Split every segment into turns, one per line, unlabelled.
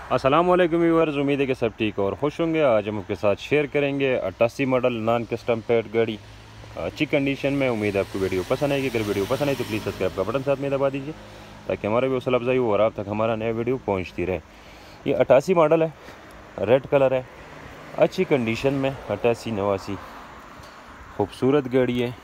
अस्सलाम वालेकुम व्यूअर्स, उम्मीद है कि सब ठीक और खुश होंगे। आज हम आपके साथ शेयर करेंगे 88 मॉडल नॉन कस्टम पेड गाड़ी अच्छी कंडीशन में। उम्मीद है आपको वीडियो पसंद आएगी। अगर वीडियो पसंद आए तो प्लीज़ सब्सक्राइब का बटन साथ में दबा दीजिए ताकि हमारा भी हौसला अफजाई हो और आप तक हमारा नया वीडियो पहुंचती रहे। ये 88 मॉडल है, रेड कलर है, अच्छी कंडीशन में 88-89 खूबसूरत गाड़ी है।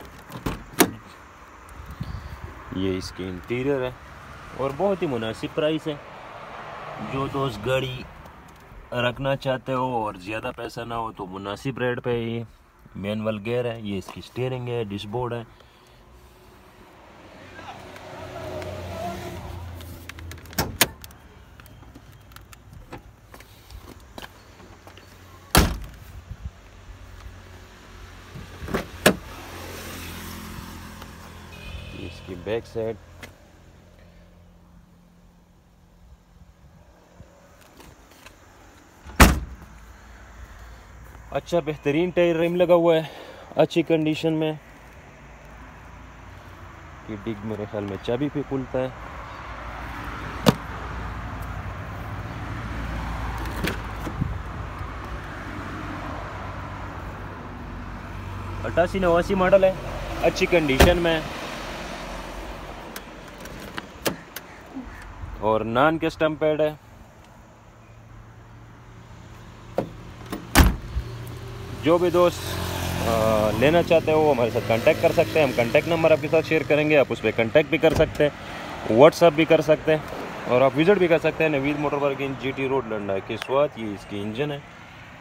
ये इसकी इंटीरियर है और बहुत ही मुनासिब प्राइस है। जो दोस्त गाड़ी रखना चाहते हो और ज़्यादा पैसा ना हो तो मुनासिब रेट पे ये मैनुअल गियर है। ये इसकी स्टीयरिंग है, डिशबोर्ड है। ये इसकी बैक साइड, अच्छा बेहतरीन टायर रिम लगा हुआ है, अच्छी कंडीशन में। ये डिग मेरे ख्याल में चाबी पे खुलता है। अट्ठासी 89 मॉडल है, अच्छी कंडीशन में और नॉन कस्टम पेड है। जो भी दोस्त लेना चाहते हो वो हमारे साथ कांटेक्ट कर सकते हैं। हम कांटेक्ट नंबर आपके साथ शेयर करेंगे, आप उस पर कांटेक्ट भी कर सकते हैं, व्हाट्सअप भी कर सकते हैं और आप विजिट भी कर सकते हैं। Naveed motor working GT road Landa के स्वाद। ये इसकी इंजन है।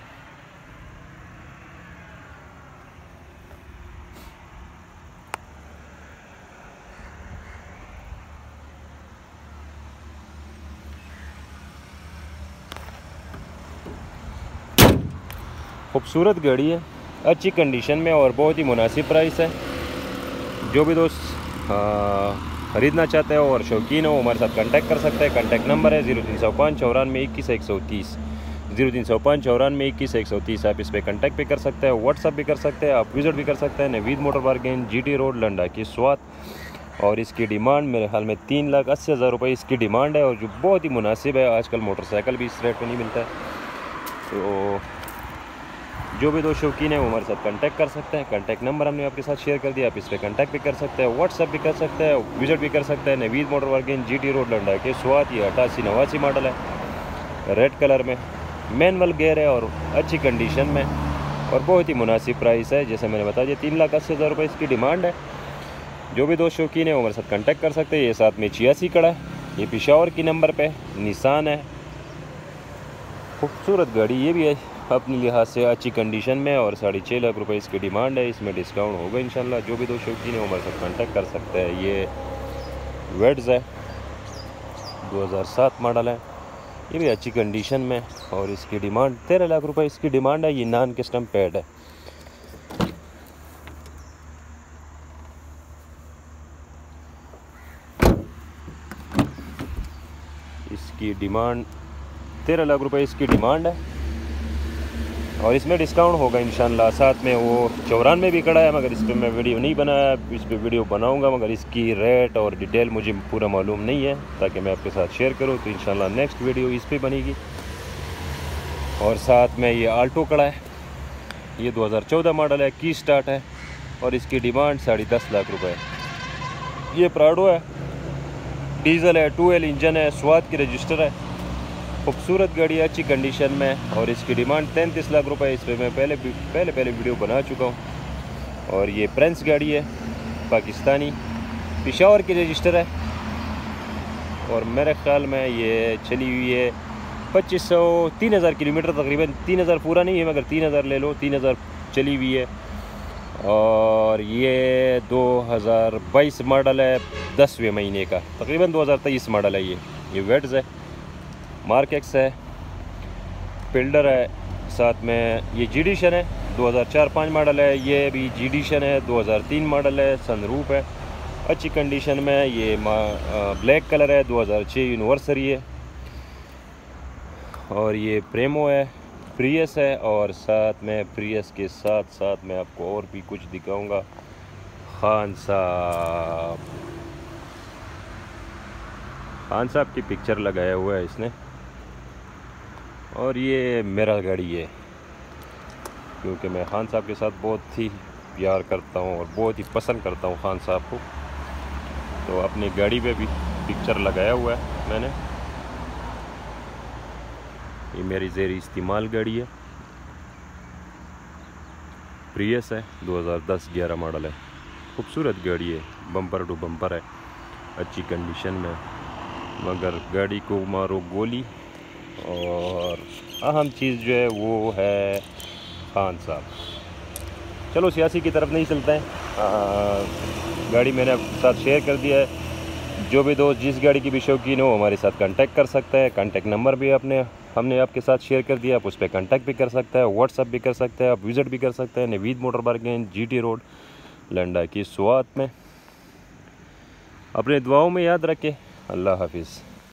खूबसूरत गाड़ी है, अच्छी कंडीशन में और बहुत ही मुनासिब प्राइस है। जो भी दोस्त ख़रीदना चाहते हो और शौकीन हो हमारे साथ कांटेक्ट कर सकते हैं। कांटेक्ट नंबर है 0305 94 21 130, 0305 94 21 130। आप इस पर कांटेक्ट भी कर सकते हैं, व्हाट्सअप भी कर सकते हैं, आप विजिट भी कर सकते हैं। Naveed motor working GT road Landa की स्वाद। और इसकी डिमांड मेरे ख्याल में 3,80,000 रुपये इसकी डिमांड है और जो बहुत ही मुनासिब है। आजकल मोटरसाइकिल भी इस रेट पर नहीं मिलता है। तो जो भी दोस्त शौकीन है वो हमारे साथ कांटेक्ट कर सकते हैं। कांटेक्ट नंबर हमने आपके साथ शेयर कर दिया, आप इस पर कांटेक्ट भी कर सकते हैं, व्हाट्सअप भी कर सकते हैं, विजिट भी कर सकते हैं। Naveed motor working GT road Landa के स्वाद। ये 88-89 मॉडल है, रेड कलर में, मैनुअल गियर है और अच्छी कंडीशन में और बहुत ही मुनासिब प्राइस है। जैसे मैंने बता दिया 3,80,000 रुपये इसकी डिमांड है। जो भी दोस्त शौकीन है वो हमारे साथ कांटेक्ट कर सकते हैं। ये साथ में 86 कड़ा है, ये पेशावर की नंबर पे निशान है। खूबसूरत गाड़ी ये भी है अपनी लिहाज से, अच्छी कंडीशन में और 6.5 लाख रुपए इसकी डिमांड है। इसमें डिस्काउंट होगा इंशाल्लाह। जो भी दोस्त शौकीन है वो हमारे साथ कांटेक्ट कर सकते हैं। ये वेड्स है, 2007 मॉडल है, ये भी अच्छी कंडीशन में और इसकी डिमांड 13 लाख रुपए इसकी डिमांड है। ये नॉन कस्टम पेड है। इसकी डिमांड 13 लाख रुपए इसकी डिमांड है और इसमें डिस्काउंट होगा इंशाल्लाह। साथ में वो 94 भी खड़ा है, मगर इस पर मैं वीडियो नहीं बनाया, इस पर वीडियो बनाऊंगा, मगर इसकी रेट और डिटेल मुझे पूरा मालूम नहीं है ताकि मैं आपके साथ शेयर करूं। तो इंशाल्लाह नेक्स्ट वीडियो इस पर बनेगी। और साथ में ये आल्टो खड़ा है, ये 2014 मॉडल है, की स्टार्ट है और इसकी डिमांड 10.5 लाख रुपये। ये प्राडो है, डीजल है, 2L इंजन है, स्वाद की रजिस्टर है। खूबसूरत गाड़ी है, अच्छी कंडीशन में और इसकी डिमांड 33 लाख रुपए। इस पर मैं पहले वीडियो बना चुका हूँ। और ये प्रिंस गाड़ी है, पाकिस्तानी, पेशावर की रजिस्टर है और मेरे ख्याल में ये चली हुई है 3,000 किलोमीटर तकरीबन। 3,000 पूरा नहीं है मगर 3,000 ले लो, 3,000 चली हुई है। और ये 2022 मॉडल है, 10वें महीने का, तकरीबन 2023 मॉडल है। ये वेड्स है, मार्क एक्स है, फिल्डर है। साथ में ये जीडिशन है, 2004-05 मॉडल है। ये भी जीडिशन है, 2003 मॉडल है, सनरूफ है, अच्छी कंडीशन में। ये ब्लैक कलर है, 2006 यूनिवर्सरी है। और ये प्रेमो है, प्रियस है और साथ में प्रियस के साथ साथ मैं आपको और भी कुछ दिखाऊंगा। खान साहब की पिक्चर लगाया हुआ है इसने। और ये मेरा गाड़ी है, क्योंकि मैं खान साहब के साथ बहुत ही प्यार करता हूँ और बहुत ही पसंद करता हूँ खान साहब को। तो अपनी गाड़ी पे भी पिक्चर लगाया हुआ है मैंने। ये मेरी ज़ेर इस्तेमाल गाड़ी है, प्रियस है, 2010-11 मॉडल है। खूबसूरत गाड़ी है, बम्पर टू बम्पर है, अच्छी कंडीशन में। मगर गाड़ी को मारो गोली, और अहम चीज़ जो है वो है खान साहब। चलो सियासी की तरफ नहीं चलते हैं। गाड़ी मैंने आपके साथ शेयर कर दिया है। जो भी दोस्त जिस गाड़ी की भी शौकीन हो हमारे साथ कांटेक्ट कर सकता है। कांटेक्ट नंबर भी हमने आपके साथ शेयर कर दिया, आप उस पर कांटेक्ट भी कर सकते हैं, व्हाट्सअप भी कर सकते हैं, आप विज़िट भी कर सकते हैं Naveed motor bargain, GT road, Landa की स्वात में। अपने दुआओं में याद रखें। अल्लाह हाफिज़।